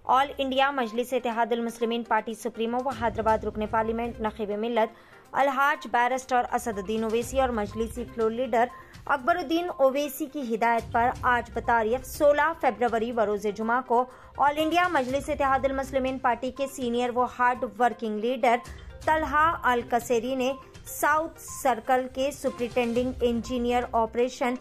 All India Majlis Ittehadul Muslimeen party supremo व हैदराबाद रुकने parliament नखीब मिल्लत Alhaj barrister Asaduddin Owaisi और मजलिसी फ्लोर लीडर अकबरुद्दीन ओवैसी की हिदायत पर आज बतारीख 16 फरवरी बरोज़ जुमा को all India Majlis Ittehadul Muslimeen party के सीनियर व hard working leader Talha Al Kaseri ने साउथ सर्कल के superintending engineer operation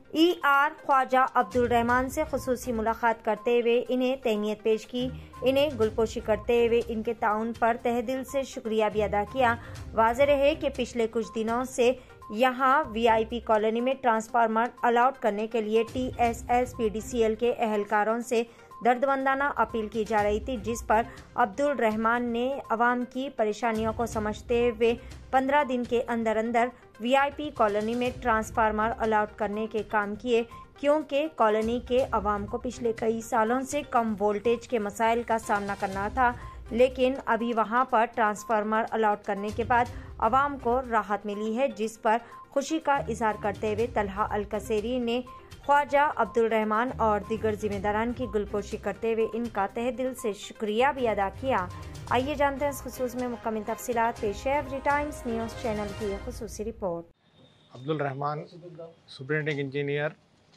ER Khwaja Abdul Rahman से खुसूसी मुलाकात करते हुए इन्हें तहनीत पेश की। इन्हें गुलपोशी करते हुए इनके ताउन पर तहे दिल से शुक्रिया भी अदा किया। वाज़ेह रहे कि पिछले कुछ दिनों से यहाँ VIP कॉलोनी में ट्रांसफार्मर अलॉट करने के लिए TSS-PDCL के एहलकारों से दर्दमंदाना अपील की जा रही थी, जिस पर अब्दुल रहमान ने अवाम की परेशानियों को समझते हुए 15 दिन के अंदर अंदर VIP कॉलोनी में ट्रांसफार्मर अलॉट करने के काम किए, क्योंकि कॉलोनी के अवाम को पिछले कई सालों से कम वोल्टेज के मसाइल का सामना करना था। लेकिन अभी वहां पर ट्रांसफार्मर अलॉट करने के बाद अवाम को राहत मिली है, जिस पर खुशी का इजहार करते हुए तलहा अल कसेरी ने ख्वाजा अब्दुल रहमान और दीगर जिम्मेदारान की गुलपोशी करते हुए इनका तहे दिल से शुक्रिया भी अदा किया। आइए जानते हैं इस खुसूस में मुकम्मल तफसीलात। पेश है एवरी टाइम्स न्यूज़ चैनल की खुसूसी report. Abdul Rahman, superintending engineer,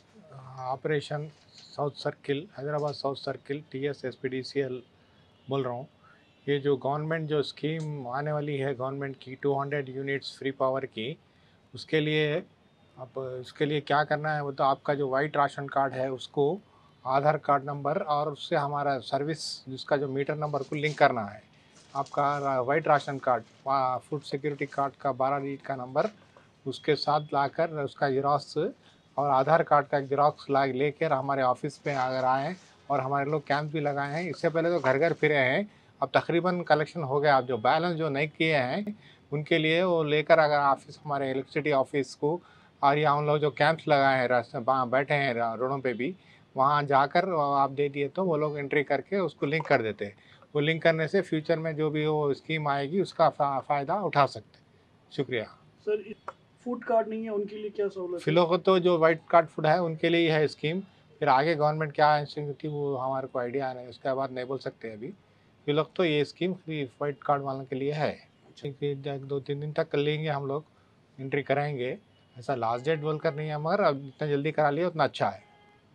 operation south circle, Hyderabad south circle, TSS-PDCL बोल रहा हूँ। ये जो गवर्नमेंट जो स्कीम आने वाली है गवर्नमेंट की 200 यूनिट्स फ्री पावर की, उसके लिए अब इसके लिए क्या करना है, वो तो आपका जो वाइट राशन कार्ड है उसको आधार कार्ड नंबर और उससे हमारा सर्विस जिसका जो मीटर नंबर को लिंक करना है। आपका white ration card, food security card का 12 डिजिट का नंबर उसके साथ लाकर उसका ज़ेरॉक्स और आधार कार्ड का ज़ेरॉक्स लेकर हमारे ऑफिस पे अगर आएँ, और हमारे लोग कैंप भी लगाए हैं। इससे पहले तो घर घर फिरे हैं, अब तकरीबन कलेक्शन हो गया। अब जो बैलेंस जो नहीं किए हैं उनके लिए वो लेकर अगर ऑफिस हमारे इलेक्ट्रिसिटी ऑफिस को, और यहाँ हम लोग जो कैंप्स लगाए हैं रास्ते बैठे हैं रोडों पे भी, वहाँ जाकर आप दे दिए तो वो लोग एंट्री करके उसको लिंक कर देते हैं। वो लिंक करने से फ्यूचर में जो भी वो स्कीम आएगी उसका फ़ायदा उठा सकते हैं। शुक्रिया सर। फूड कार्ड नहीं है उनके लिए क्या सहूलत? फिलहाल तो जो वाइट कार्ड फूड है उनके लिए ही है स्कीम। फिर आगे गवर्नमेंट क्या इंस्टीट्यूट वो हमारे को आइडिया नहीं, उसके बाद नहीं बोल सकते अभी। फिलहाल तो ये स्कीम फ्री वाइट कार्ड वालों के लिए है। 2-3 दिन तक कर लेंगे, हम लोग एंट्री कराएंगे। ऐसा लास्ट डेट बोल कर नहीं है, मगर अब जितना जल्दी करा लिया उतना अच्छा है।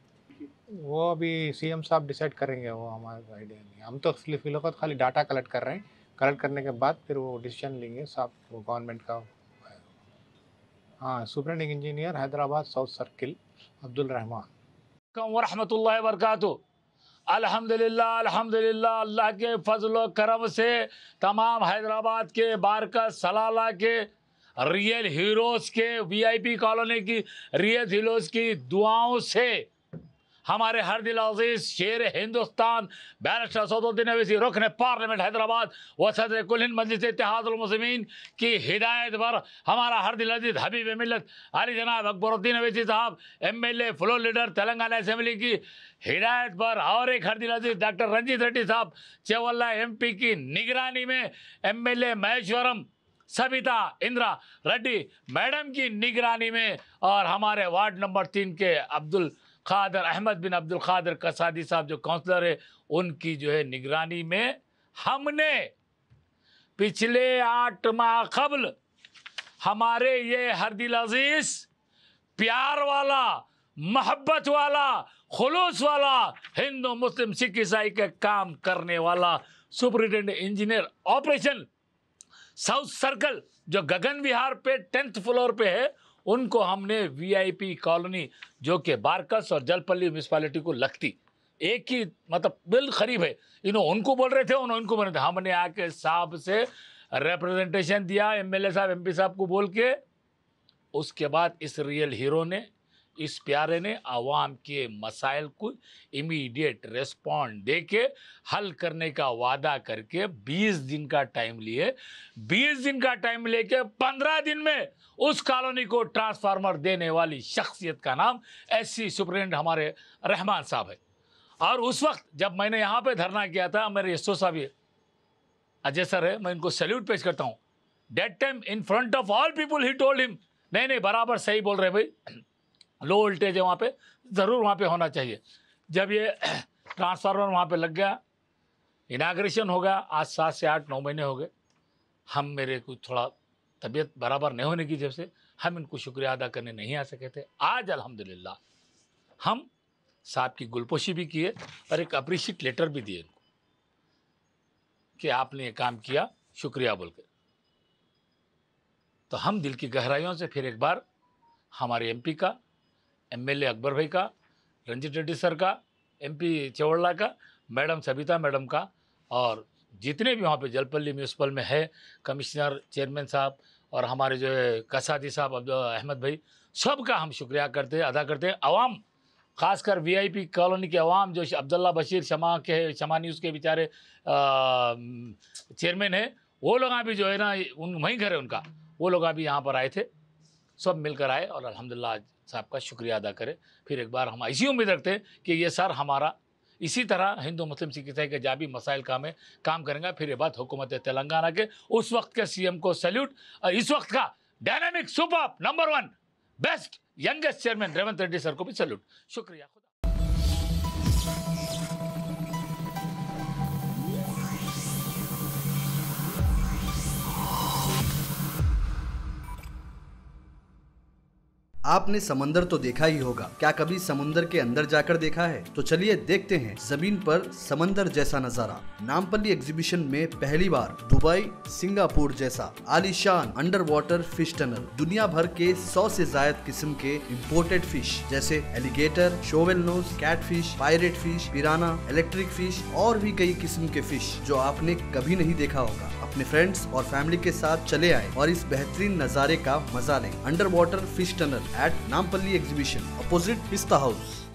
वो अभी CM साहब डिसाइड करेंगे, वो हमारा आइडिया नहीं। हम तो फिलहाल खाली डाटा कलेक्ट कर रहे हैं। कलेक्ट करने के बाद फिर वो डिसीजन लेंगे साहब, वो गवर्नमेंट का। हाँ, superintending engineer Hyderabad south circle Abdul Rahman वरहमतुल्लाहि वबरकातुहू। अल्हम्दुलिल्लाह अल्हम्दुलिल्लाह, अल्लाह के फजल व करम से तमाम हैदराबाद के, बारकत सलाला के, रियल हीरोज़ के, VIP कॉलोनी की रियल हीरोज़ की दुआओं से हमारे हर दिल अजीज़ शेर हिंदुस्तान बैरिस्टर असदुद्दीन ओवैसी रुकने पार्लियामेंट हैदराबाद व सदर कुल हिंद मजलिस इत्तेहादुल मुस्लिमीन की हिदायत पर हमारा हर दिल अजीज़ हबीब मिल्लत अली जनाब अकबरुद्दीन ओवैसी साहब MLA floor leader Telangana assembly की हिदायत पर, और एक हर दिल अजीज़ डॉक्टर रंजीत रेड्डी साहब चेवल्ला MP की निगरानी में MLA महेश्वरम सबिता इंदिरा रेड्डी मैडम की निगरानी में, और हमारे वार्ड नंबर 3 के अब्दुल खादर अहमद बिन अब्दुल खादर कसादी साहब जो काउंसलर है उनकी जो है निगरानी में हमने पिछले 8 माह कबल हमारे ये हर दिल अजीज प्यार वाला, मोहब्बत वाला, खुलूस वाला, हिंदू मुस्लिम सिख ईसाई का काम करने वाला superintendent engineer operation south circle जो गगन विहार पे 10th फ्लोर पे है, उनको हमने VIP कॉलोनी जो कि बारकस और जलपल्ली म्यूनसिपालिटी को लगती एक ही मतलब बिल करीब है, उनको बोल रहे थे, उनको बोल रहे थे। हमने आके साहब से रिप्रेजेंटेशन दिया, MLA साहब MP साहब को बोल के। उसके बाद इस रियल हीरो ने, इस प्यारे ने आवाम के मसाइल को इमीडिएट रिस्पॉन्ड दे के हल करने का वादा करके 20 दिन का टाइम लिए। 20 दिन का टाइम लेके 15 दिन में उस कॉलोनी को ट्रांसफार्मर देने वाली शख्सियत का नाम SC सुप्रिंटेंडेंट हमारे रहमान साहब है। और उस वक्त जब मैंने यहाँ पे धरना किया था, मेरे SO साहब ये अजय सर है, मैं इनको सैल्यूट पेश करता हूँ। That time in front of all people he told him, नहीं बराबर सही बोल रहे भाई, लो वोल्टेज है वहाँ पे, ज़रूर वहाँ पे होना चाहिए। जब ये ट्रांसफार्मर वहाँ पे लग गया, इनाग्रेशन हो गया, आज 7 से 8-9 महीने हो गए। हम मेरे को थोड़ा तबीयत बराबर नहीं होने की वजह से हम इनको शुक्रिया अदा करने नहीं आ सके थे। आज अल्हम्दुलिल्लाह हम साहब की गुलपोशी भी किए और एक अप्रिशिएट लेटर भी दिए इनको कि आपने ये काम किया, शुक्रिया बोलकर। तो हम दिल की गहराइयों से फिर एक बार हमारे एमपी का, एमएलए अकबर भाई का, रंजीत रेड्डी सर का, एमपी चवड़ला का, मैडम सबिता मैडम का, और जितने भी वहाँ पे जलपल्ली म्यूनसिपल में है कमिश्नर, चेयरमैन साहब और हमारे जो है कसादी साहब अहमद भाई, सबका हम शुक्रिया अदा करते हैं। आवाम, ख़ासकर वीआईपी कॉलोनी के अवाम जो अब्दुल्ला बशीर शमा न्यूज़ के बेचारे चेयरमैन है, वो लोग भी जो है ना वहीं घर है उनका, वो लोग भी यहाँ पर आए थे, सब मिलकर आए और अल्हम्दुलिल्लाह साहब का शुक्रिया अदा करें। फिर एक बार हम ऐसी उम्मीद रखते हैं कि ये सर हमारा इसी तरह हिंदू मुस्लिम सिख ईसाई के जहाँ भी मसाइल का में काम करेंगे। फिर ये बात हुकूमत तेलंगाना के उस वक्त के सीएम को सैल्यूट, और इस वक्त का dynamic super number 1 best youngest chairman Revanth Reddy sir को भी सैल्यूट। शुक्रिया। आपने समंदर तो देखा ही होगा, क्या कभी समुंदर के अंदर जाकर देखा है? तो चलिए देखते हैं जमीन पर समंदर जैसा नजारा। नामपल्ली एग्जीबिशन में पहली बार दुबई, सिंगापुर जैसा आलीशान अंडर वाटर फिश टनल, दुनिया भर के 100 से ज्यादा किस्म के इंपोर्टेड फिश जैसे alligator, shovel nose, catfish, pirate fish, piranha, electric fish और भी कई किस्म के फिश जो आपने कभी नहीं देखा होगा। अपने फ्रेंड्स और फैमिली के साथ चले आए और इस बेहतरीन नजारे का मजा लें। Under water fish tunnel at Nampally exhibition, opposite Pista house.